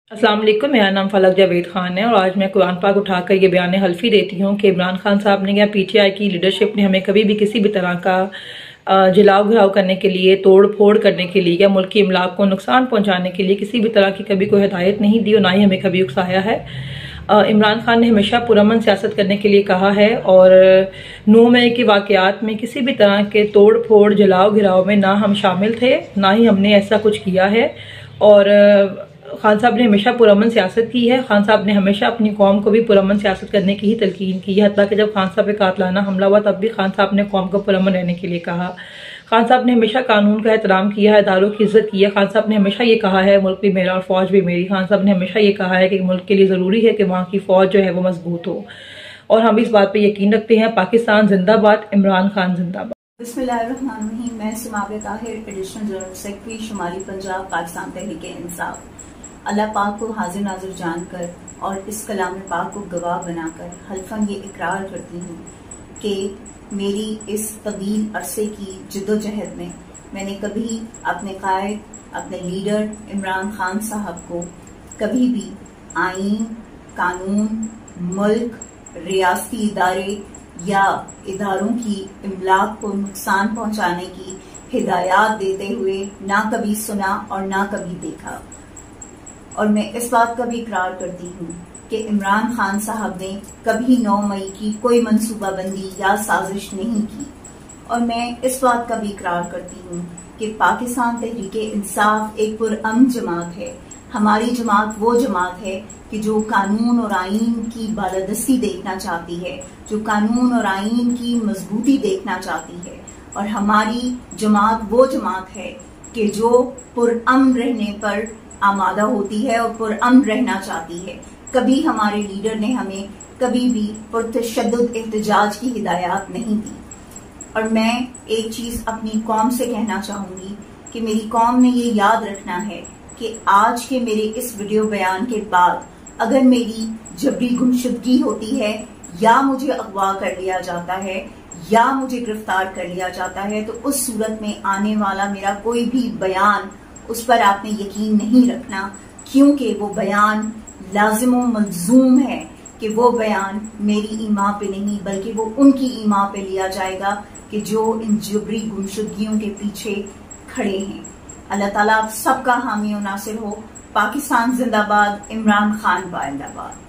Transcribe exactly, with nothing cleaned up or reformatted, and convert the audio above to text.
अस्सलाम वालेकुम, मेरा नाम फलक जावेद खान है और आज मैं कुरान पाक उठाकर ये बयान हल्फी देती हूँ कि इमरान खान साहब ने या पीटीआई की लीडरशिप ने हमें कभी भी किसी भी तरह का जलाव घिराव करने के लिए, तोड़ फोड़ करने के लिए या मुल्क की इमलाक को नुकसान पहुँचाने के लिए किसी भी तरह की कभी कोई हिदायत नहीं दी और ना ही हमें कभी उकसाया है। इमरान खान ने हमेशा पुरअमन सियासत करने के लिए कहा है और नौ मई के वाक़यात में किसी भी तरह के तोड़ फोड़ जलाव घिराव में ना हम शामिल थे, ना ही हमने ऐसा कुछ किया है। और खान साहब ने हमेशा पुरअमन सियासत की है। खान साहब ने हमेशा अपनी कौम को भी पुरअमन सियासत करने की ही तलकीन की है। हत्ता कि जब खान साहब पे कातलाना हमला हुआ तब भी खान साहब ने कौम को पुरअमन रहने के लिए कहा। खान साहब ने हमेशा कानून का एहतराम किया है, इदारों की इज्जत की है। खान साहब ने हमेशा ये कहा है मुल्क भी मेरा और फौज भी मेरी। खान साहब ने हमेशा ये कहा है कि मुल्क के लिए ज़रूरी है कि वहाँ की फौज जो है वो मजबूत हो और हम इस बात पर यकीन रखते हैं। पाकिस्तान जिंदाबाद, इमरान खान जिंदाबाद। बिस्मिल्लाहिर्रहमानिर्रहीम। मैं Samabe Tahir, additional general secretary शुमाली पंजाब, पाकिस्तान तहरीक-ए-इंसाफ। अल्लाह पाक को हाजिर नाजिर जानकर और इस कलाम पाक को गवाह बनाकर हल्फन ये इकरार करती हूँ कि मेरी इस तवील अरसे की जिद्दोजहद में मैंने कभी अपने कायद, अपने लीडर इमरान खान साहब को कभी भी आईन, कानून, मुल्क, रियासती इदारे या इदारों की इमलाक को नुकसान पहुंचाने की हिदायत देते हुए ना कभी सुना और ना कभी देखा। और मैं इस बात का भी इकरार करती हूँ कि इमरान खान साहब ने कभी नौ मई की कोई मंसूबाबंदी या साजिश नहीं की। और मैं इस बात का भी इकरार करती हूँ कि पाकिस्तान तहरीक-ए-इंसाफ एक पुरअमन जमात है। हमारी जमात वो जमात है कि जो कानून और आईन की बालादस्ती देखना चाहती है, जो कानून और आईन की मजबूती देखना चाहती है। और हमारी जमात वो जमात है कि जो पुरअमन रहने पर आमादा होती है और पुरअमन रहना चाहती है। कभी हमारे लीडर ने हमें कभी भी पुरतशद्दुद एहतजाज की हिदायत नहीं दी। और मैं एक चीज अपनी कौम से कहना चाहूंगी कि मेरी कौम ने ये याद रखना है कि आज के मेरे इस वीडियो बयान के बाद अगर मेरी जबरी गुमशुदगी होती है या मुझे अगवा कर लिया जाता है या मुझे गिरफ्तार कर लिया जाता है तो उस सूरत में आने वाला मेरा कोई भी बयान उस पर आपने यकीन नहीं रखना, क्योंकि वो बयान लाजिम व मलजूम है कि वो बयान मेरी ईमा पे नहीं बल्कि वो उनकी ईमा पे लिया जाएगा कि जो इन जबरी गुमशुदगियों के पीछे खड़े हैं। अल्लाह ताला आप सबका हामी और नासिर हो। पाकिस्तान जिंदाबाद, इमरान खान जिंदाबाद।